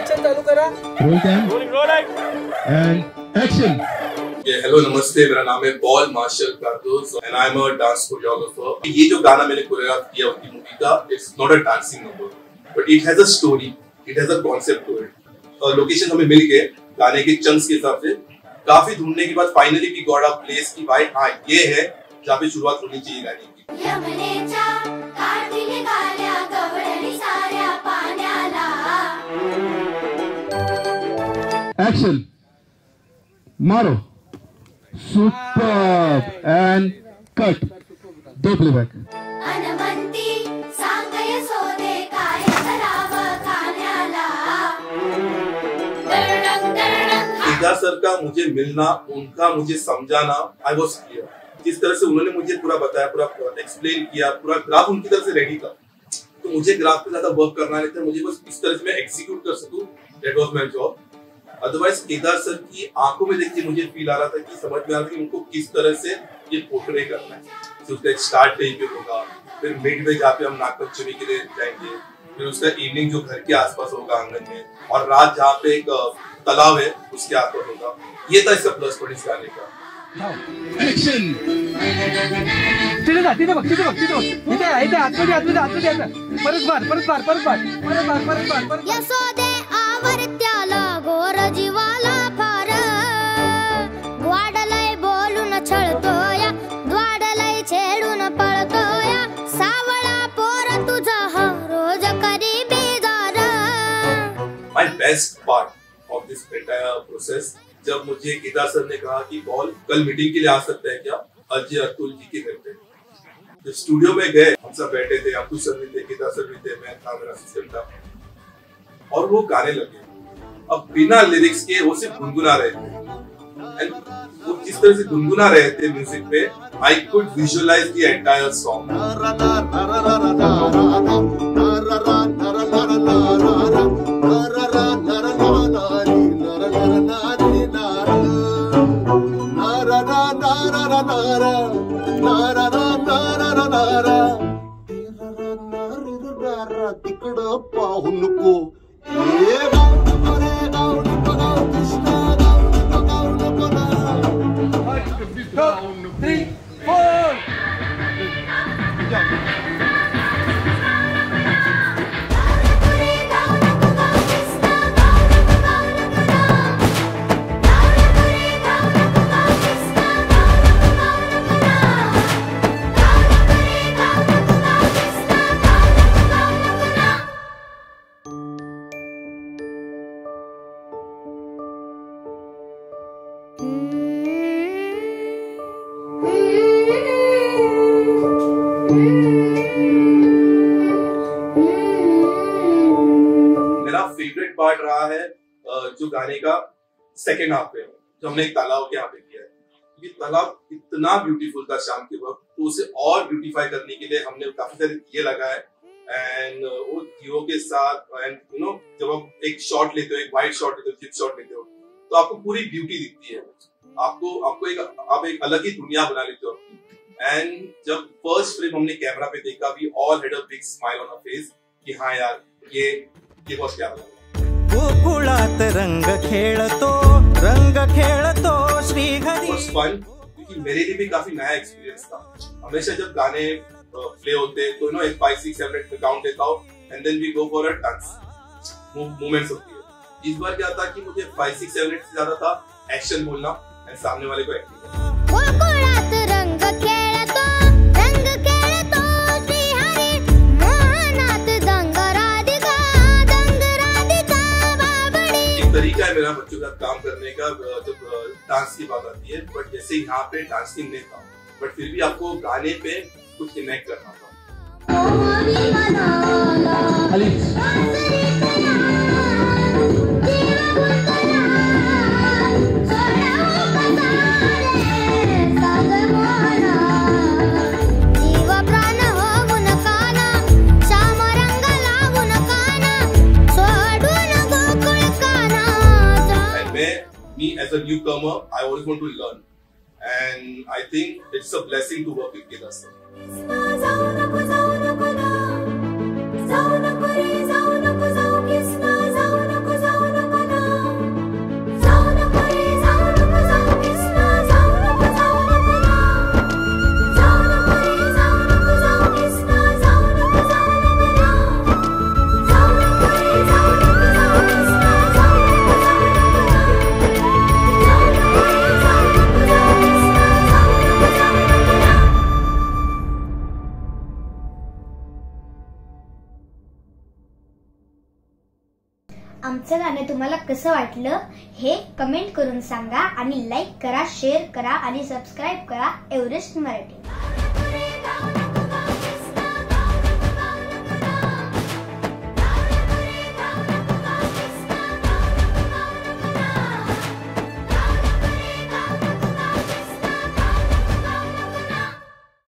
Action चालू करा. Hello नमस्ते, मेरा नाम है Paul Marshall Cardoz and I am a dance choreographer. ये जो गाना मैंने कोरियोग्राफ किया उनकी मूवी का, it's not a dancing number but it has a story, it has a concept to it. Location हमें मिल गए गाने के चंक्स के हिसाब से. काफी ढूंढने के बाद finally we got a place की भाई हाँ ये है जहाँ पे शुरुआत होनी चाहिए गाने की. एक्शन मारो. Super and cut. दो प्लेबॅक. केदार सर का मुझे मिलना, उनका मुझे समझाना, आई वॉज क्लियर. जिस तरह से उन्होंने मुझे पूरा बताया, पूरा एक्सप्लेन किया, पूरा ग्राफ उनकी तरफ से रेडी था. तो मुझे ग्राफ पे ज्यादा वर्क करना नहीं था, मुझे बस इस तरह से मैं एग्जीक्यूट कर सकूं, that was my job. Otherwise Kedar sir की आंखों में देख के मुझे फील आ रहा था कि समझ में आ रहा था कि उनको किस तरह से ये पोर्ट्रे करना है. तो उसका एक स्टार्ट कहीं पे होगा, फिर मिड में जहाँ पे हम नागपंचमी के लिए जाएंगे, फिर उसका इवनिंग जो घर के आसपास होगा आंगन में, और रात जहाँ पे एक तालाब है उसके आसपास होगा. ये था इसका प्लस पॉइंट इस गाने का. एक्शन. तिथे बघ इथे आतमध्ये परत बार. यशोदे आवरत्याला गोर जीवाला फार द्वाडलय बोलून छळतोया, द्वाडलय छेडून पळतोया, सावळा पोर तुझा हा रोज करी बेजार. My best part of this entire process जब मुझे केदार सर ने कहा कि पॉल कल मीटिंग के लिए आ सकते हैं क्या अजय अतुल जी के घर पे. तो स्टूडियो में गए, हम सब बैठे थे, अतुल सर भी थे, केदार सर भी थे, मैं था, मेरा असिस्टेंट था, और वो गाने लगे. अब बिना लिरिक्स के वो सिर्फ गुनगुना रहे थे. एंड वो जिस तरह से गुनगुना रहे थे म्यूजिक पे, I could visualise the entire song. तिकडं पाहू नको. मेरा फेवरेट पार्ट रहा है जो गाने का सेकेंड हाफ पे, जो हमने एक तालाब के यहाँ पे किया है. ये तालाब इतना ब्यूटीफुल था शाम के वक्त, तो उसे और ब्यूटीफाई करने के लिए हमने काफी सारे दिए लगाए. एंड वो दियों के साथ एंड यू नो जब आप एक शॉट लेते हो, एक वाइड शॉट लेते हो, चिप शॉट लेते हो, तो आपको पूरी ब्यूटी दिखती है. आपको एक अलग ही दुनिया बना लेते हो. एंड जब फर्स्ट फ्रेम हमने कैमरा पे देखा, we all had a big smile on our face कि हाँ यार ये बहुत प्यारा लगा. गोकुळात रंग खेळतो श्रीहरी. वाज फन क्योंकि मेरे लिए भी काफी नया एक्सपीरियंस था. हमेशा जब गाने प्ले होते तो नो एक 5 6 7 8 पे काउंट देता हूं and then we go for a dance movements होती है. इस बार क्या था कि मुझे 5 6 7 8 से ज्यादा था एक्शन बोलना एंड सामने वाले को एक्टिंग करना. गोकुळात रंग खेळतो श्रीहरी, मोहनात दंग राधिका बाबडी. एक तरीका है मेरा बच्चों के साथ काम करने का जब डांस की बात आती है. बट जैसे यहाँ पे डांसिंग नहीं था, बट फिर भी आपको गाने पे कुछ कनेक्ट करना था. Me as a newcomer, I always want to learn, and I think it's a blessing to work with Kedar sir. आमचं गाणं तुम्हाला कसं वाटलं हे कमेंट करून सांगा आणि लाईक करा, शेअर करा आणि सबस्क्राईब करा एव्हरेस्ट मराठी.